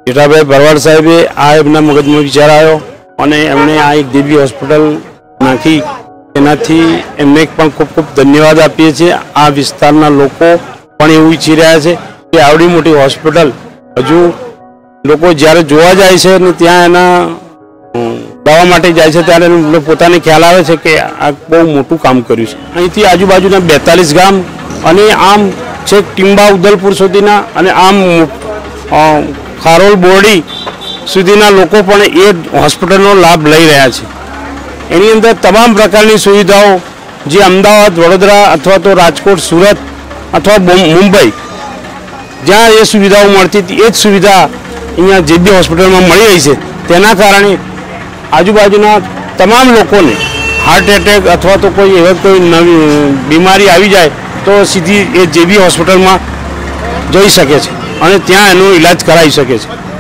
જેઠાભાઈ ભરવાડ સાહેબે આ એમના મગજમાં વિચાર આવ્યો અને એમણે આ એક દિવ્ય હોસ્પિટલ નાખી, એનાથી એમને પણ ખૂબ ખૂબ ધન્યવાદ આપીએ છીએ। આ વિસ્તારના લોકો પણ એવું ઈચ્છી રહ્યા છે કે આવડી મોટી હોસ્પિટલ હજુ લોકો જ્યારે જોવા જાય છે ને ત્યાં એના દવા માટે જાય છે ત્યારે પોતાને ખ્યાલ આવે છે કે આ બહુ મોટું કામ કર્યું છે। અહીંથી આજુબાજુના 42 ગામ અને આમ છેક ટીંબા ઉદલપુર સુધીના અને આમ ખારોલ બોરડી સુધીના લોકો પણ એ હોસ્પિટલનો લાભ લઈ રહ્યા છે। એની અંદર તમામ પ્રકારની સુવિધાઓ જે અમદાવાદ, વડોદરા અથવા તો રાજકોટ, સુરત અથવા મુંબઈ જ્યાં એ સુવિધાઓ મળતી હતી એ જ સુવિધા અહીંયા JethaBhai હોસ્પિટલમાં મળી રહી છે। તેના કારણે આજુબાજુના તમામ લોકોને હાર્ટ એટેક અથવા તો કોઈ એવા કોઈ નવી બીમારી આવી જાય તો સીધી એ JethaBhai હોસ્પિટલમાં જઈ શકે છે અને ત્યાં એનો ઈલાજ કરાવી શકે છે।